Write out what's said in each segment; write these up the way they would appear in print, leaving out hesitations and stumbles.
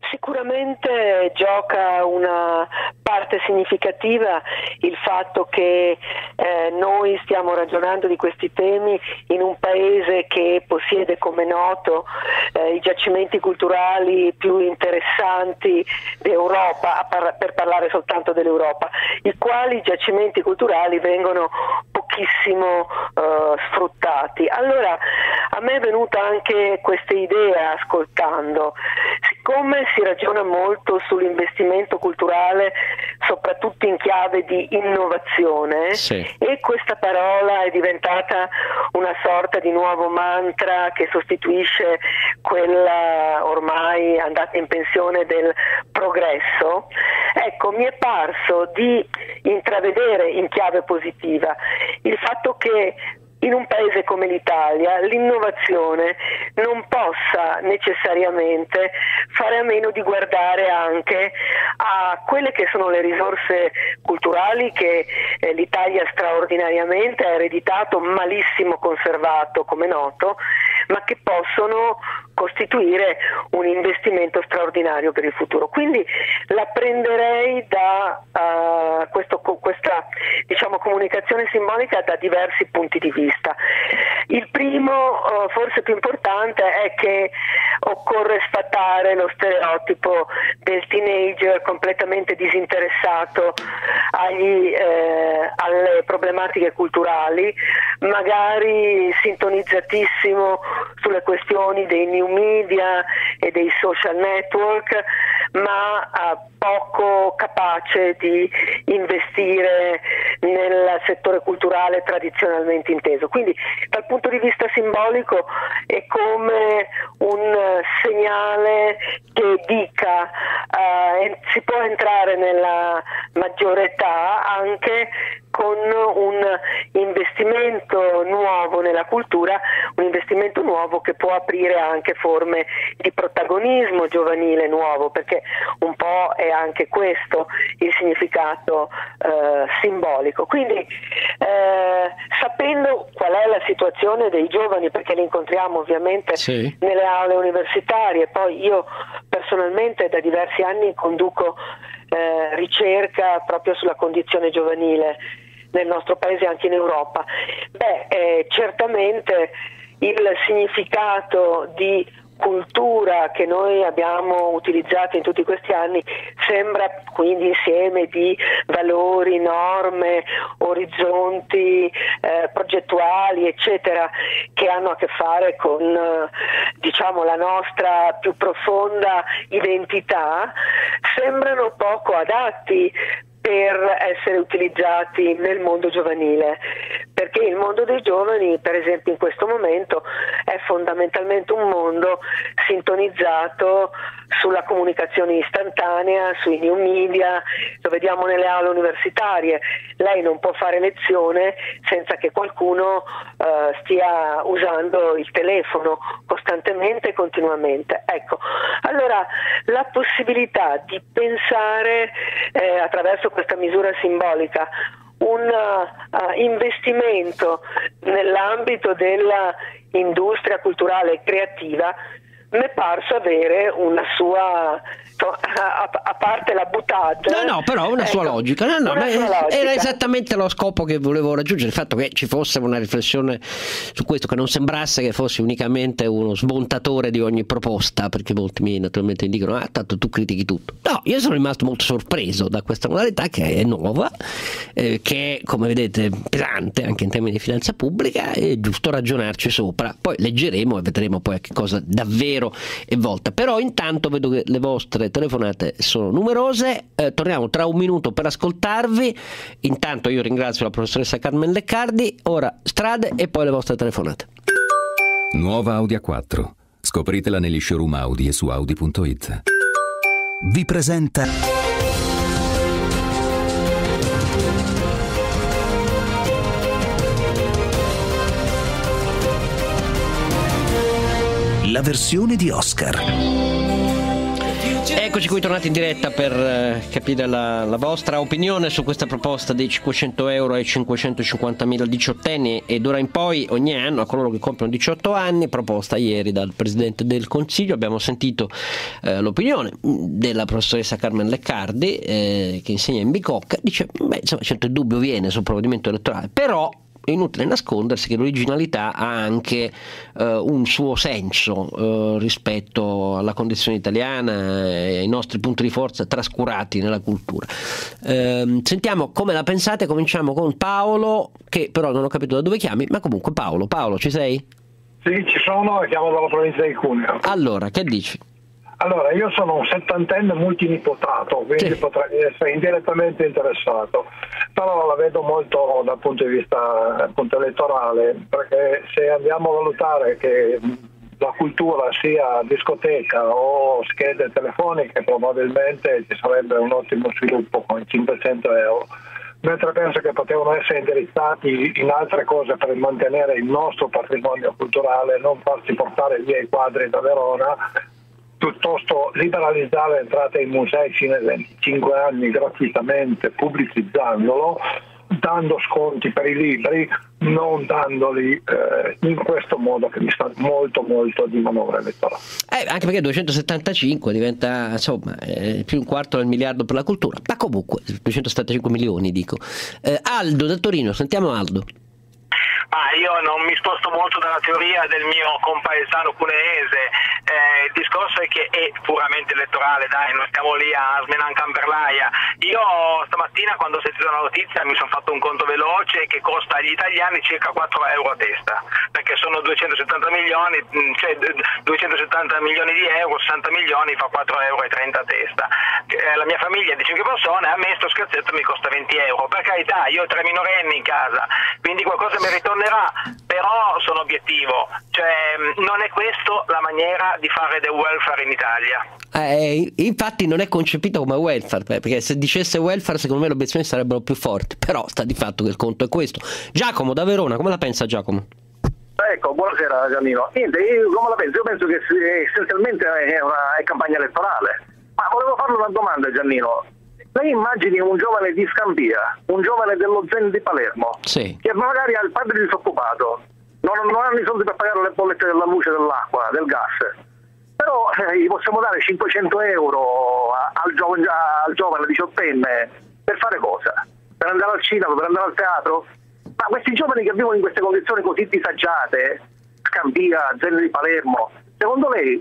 Sicuramente gioca una parte significativa il fatto che noi stiamo ragionando di questi temi in un paese che possiede, come noto, i giacimenti culturali più interessanti d'Europa, per parlare soltanto dell'Europa, i quali giacimenti culturali vengono pochissimo sfruttati. Allora a me è venuta anche questa idea ascoltando, siccome si ragiona molto sull'investimento culturale soprattutto in chiave di innovazione, sì, e questa parola è diventata una sorta di nuovo mantra che sostituisce quella ormai andata in pensione del progresso. Ecco, mi è parso di intravedere in chiave positiva il fatto che in un paese come l'Italia l'innovazione non possa necessariamente fare a meno di guardare anche a quelle che sono le risorse culturali che l'Italia straordinariamente ha ereditato, malissimo conservato come noto, ma che possono costituire un investimento straordinario per il futuro. Quindi la prenderei da questa diciamo comunicazione simbolica da diversi punti di vista. Il primo, forse più importante, è che occorre sfatare lo stereotipo del teenager completamente disinteressato alle problematiche culturali, magari sintonizzatissimo sulle questioni dei new media e dei social network, ma poco capace di investire nel settore culturale tradizionalmente inteso. Quindi dal punto di vista simbolico è come un segnale che dica si può entrare nella maggiore età anche con un investimento nuovo nella cultura, un investimento nuovo che può aprire anche forme di protagonismo giovanile nuovo, perché un po' è anche questo il significato simbolico. Quindi sapendo qual è la situazione dei giovani, perché li incontriamo ovviamente nelle aule universitarie, poi io personalmente da diversi anni conduco ricerca proprio sulla condizione giovanile nel nostro paese e anche in Europa. Certamente il significato di cultura che noi abbiamo utilizzato in tutti questi anni sembra quindi insieme di valori, norme, orizzonti progettuali eccetera, che hanno a che fare con diciamo la nostra più profonda identità, sembrano poco adatti per essere utilizzati nel mondo giovanile, perché il mondo dei giovani, per esempio in questo momento, è fondamentalmente un mondo sintonizzato sulla comunicazione istantanea, sui new media, lo vediamo nelle aule universitarie. Lei non può fare lezione senza che qualcuno stia usando il telefono costantemente e continuamente. Ecco, allora la possibilità di pensare attraverso questa misura simbolica un investimento nell'ambito della industria culturale e creativa mi è parso avere una sua, a parte la buttata, no, però una sua logica. Sua logica. Era esattamente lo scopo che volevo raggiungere, il fatto che ci fosse una riflessione su questo, che non sembrasse che fossi unicamente uno smontatore di ogni proposta, perché molti mi naturalmente dicono tanto tu critichi tutto. No, io sono rimasto molto sorpreso da questa modalità che è nuova, che è, come vedete, pesante anche in termini di finanza pubblica. È giusto ragionarci sopra, poi leggeremo e vedremo poi a che cosa davvero è volta. Però intanto vedo che le vostre telefonate sono numerose, torniamo tra un minuto per ascoltarvi. Intanto io ringrazio la professoressa Carmen Leccardi, ora strade e poi le vostre telefonate. Nuova Audi A4, scopritela negli showroom Audi e su Audi.it. Vi presenta la versione di Oscar. Eccoci qui tornati in diretta per capire la vostra opinione su questa proposta dei 500 euro ai 550.000 diciottenni e d'ora in poi ogni anno a coloro che compiono 18 anni, proposta ieri dal Presidente del Consiglio. Abbiamo sentito l'opinione della professoressa Carmen Leccardi che insegna in Bicocca, dice insomma certo il dubbio viene sul provvedimento elettorale, però è inutile nascondersi che l'originalità ha anche un suo senso rispetto alla condizione italiana e ai nostri punti di forza trascurati nella cultura. Sentiamo come la pensate, cominciamo con Paolo, che però non ho capito da dove chiami, ma comunque Paolo, ci sei? Sì, ci sono, chiamo dalla provincia di Cuneo. Allora, che dici? Allora, io sono un 70enne multinipotato, quindi potrei essere indirettamente interessato, però la vedo molto dal punto di vista appunto elettorale, perché se andiamo a valutare che la cultura sia discoteca o schede telefoniche, probabilmente ci sarebbe un ottimo sviluppo con i 500 euro, mentre penso che potevano essere indirizzati in altre cose per mantenere il nostro patrimonio culturale, non farsi portare via i quadri da Verona, piuttosto liberalizzare l'entrata ai musei fino ai 25 anni gratuitamente, pubblicizzandolo, dando sconti per i libri, non dandoli in questo modo che mi sta molto di manovra elettorale. Anche perché 275 diventa insomma più un quarto del miliardo per la cultura, ma comunque 275 milioni dico. Aldo da Torino, sentiamo Aldo. Io non mi sposto molto dalla teoria del mio compaesano cuneese, il discorso è che è puramente elettorale, dai, non stiamo lì a smenare camperlaia. Io stamattina quando ho sentito la notizia mi sono fatto un conto veloce che costa agli italiani circa 4 euro a testa, perché sono 270 milioni, cioè 270 milioni di euro, 60 milioni fa 4,30 euro a testa. La mia famiglia è di 5 persone, a me sto scherzetto mi costa 20 euro, per carità, io ho 3 minorenni in casa, quindi qualcosa mi ritornerà, però sono obiettivo, cioè non è questo la maniera di fare del welfare in Italia. Infatti non è concepito come welfare, perché se dicesse welfare secondo me le obiezioni sarebbero più forti, però sta di fatto che il conto è questo. Giacomo da Verona, come la pensa Giacomo? Ecco, buonasera Giannino. Niente, io come la penso? Io penso che essenzialmente è campagna elettorale, ma volevo farle una domanda Giannino. Lei immagini un giovane di Scampia, un giovane dello Zen di Palermo, sì, che magari ha il padre disoccupato, non hanno i soldi per pagare le bollette della luce, dell'acqua, del gas, però gli possiamo dare 500 euro al giovane diciottenne per fare cosa? Per andare al cinema, per andare al teatro? Ma questi giovani che vivono in queste condizioni così disagiate, Scampia, Zen di Palermo, secondo lei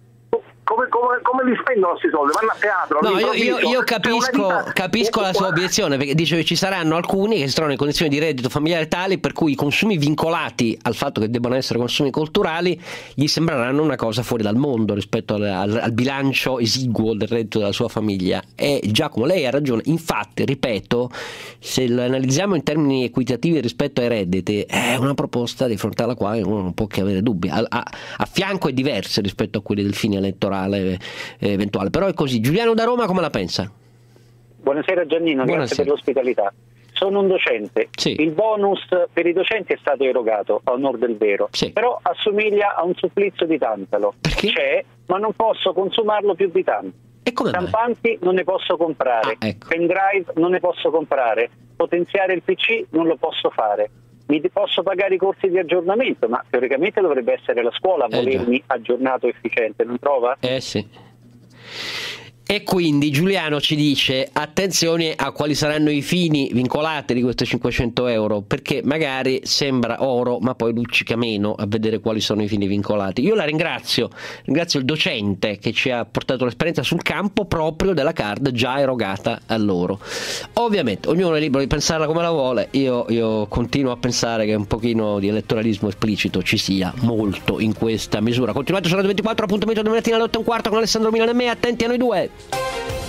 come li spendono questi soldi? Vanno a teatro? No, io capisco la sua obiezione, perché dice che ci saranno alcuni che si trovano in condizioni di reddito familiare tali per cui i consumi vincolati al fatto che debbano essere consumi culturali gli sembreranno una cosa fuori dal mondo rispetto al bilancio esiguo del reddito della sua famiglia. E Giacomo, lei ha ragione, infatti ripeto, se lo analizziamo in termini equitativi rispetto ai redditi è una proposta di fronte alla quale uno non può che avere dubbi, a fianco è diversa rispetto a quelli del fine elettorale eventuale, però è così. Giuliano da Roma come la pensa? Buonasera Giannino, Buonasera. Grazie per l'ospitalità. Sono un docente, sì. Il bonus per i docenti è stato erogato a onor del vero, sì, però assomiglia a un supplizio di Tantalo. Perché? C'è, ma non posso consumarlo più di tanto. E come Stampanti non ne posso comprare, ecco. Pendrive non ne posso comprare, potenziare il PC non lo posso fare. Mi posso pagare i corsi di aggiornamento, ma teoricamente dovrebbe essere la scuola a volermi aggiornato e efficiente, non trova? Sì. E quindi Giuliano ci dice attenzione a quali saranno i fini vincolati di questi 500 euro, perché magari sembra oro ma poi luccica meno a vedere quali sono i fini vincolati. Io la ringrazio il docente che ci ha portato l'esperienza sul campo proprio della card già erogata a loro. Ovviamente ognuno è libero di pensarla come la vuole, io continuo a pensare che un pochino di elettoralismo esplicito ci sia molto in questa misura. Continuate su Radio 24, appuntamento domattina alle 8:15 con Alessandro Milano e me, attenti a noi due.